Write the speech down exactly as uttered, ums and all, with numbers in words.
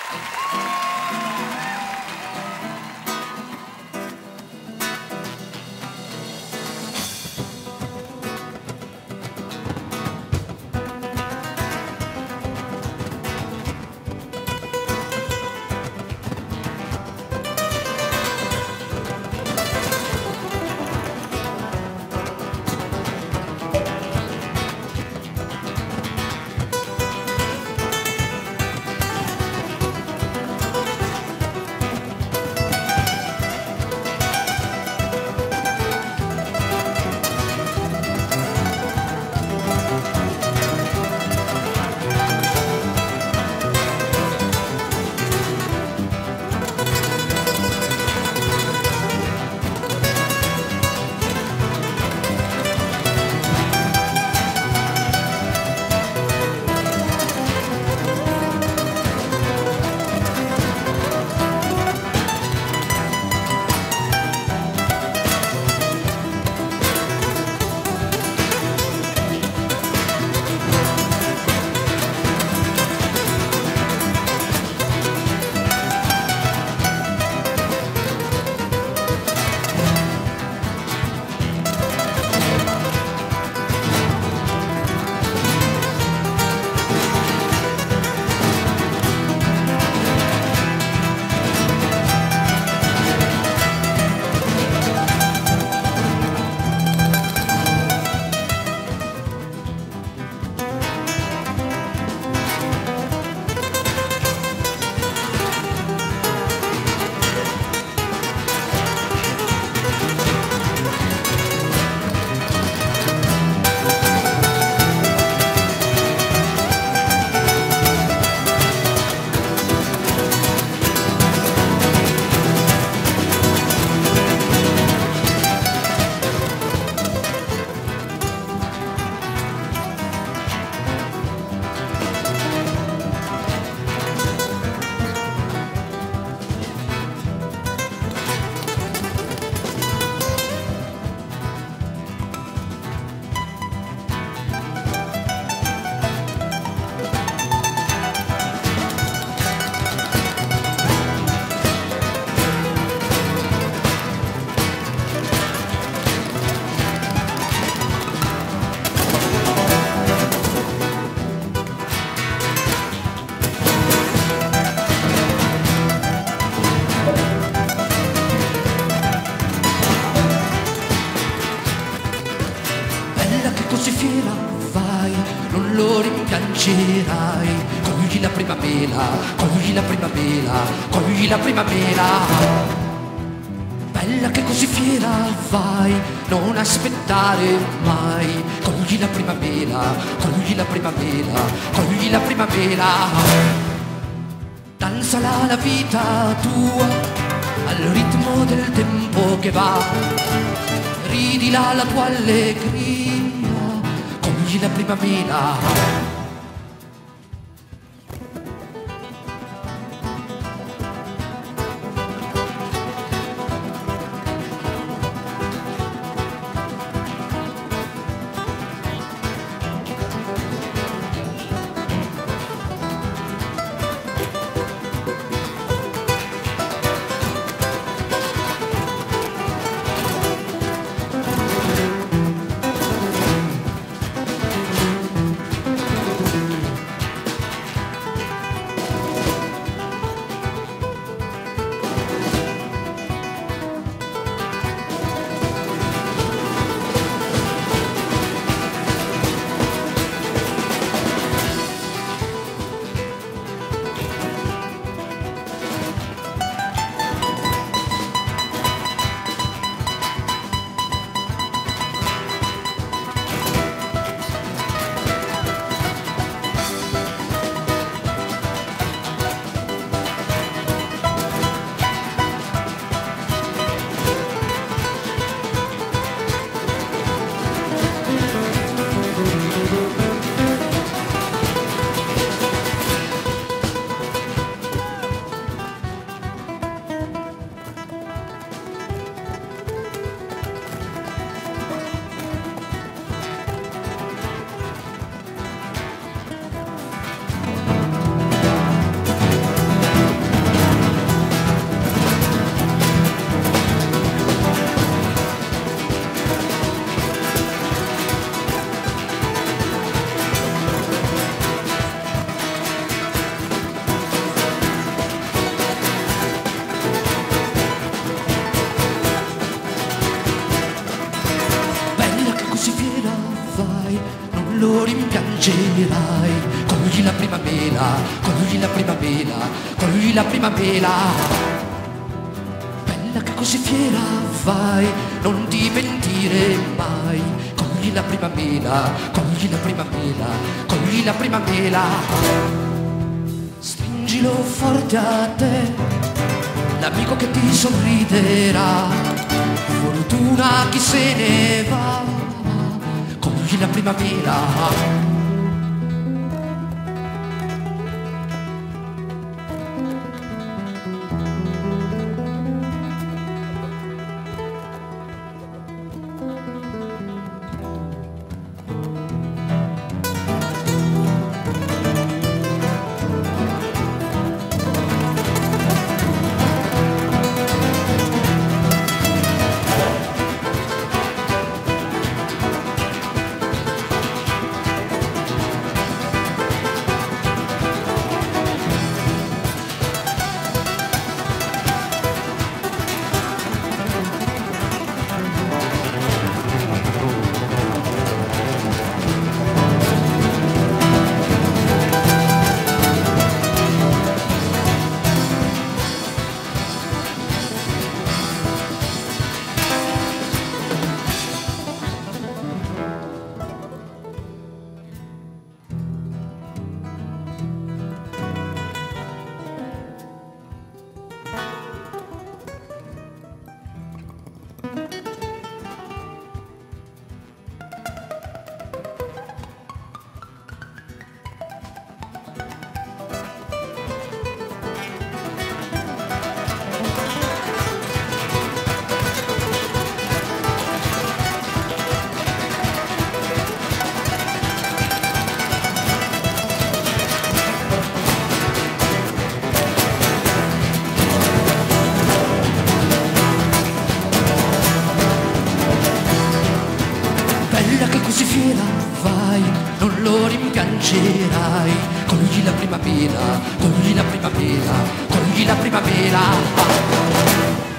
rimpiangerai. Cogli la prima mela, cogli la prima mela, cogli la prima mela. Bella che così fiera vai, non aspettare mai. Cogli la prima mela, cogli la prima mela, cogli la prima mela. Danzala la vita tua al ritmo del tempo che va, ridila la tua allegria, cogli la prima mela. rimpiangerai. Cogli la prima mela, cogli la prima mela, cogli la prima mela. Bella che così fiera vai, non ti pentire mai. Cogli la prima mela, cogli la prima mela, cogli la prima mela. Stringilo forte a te, l'amico che ti sorriderà. Fortuna chi se ne va, cogli la primavera. Bella che così fiera vai, non lo rimpiangerai. Cogli la primavera, cogli la primavera, cogli la primavera.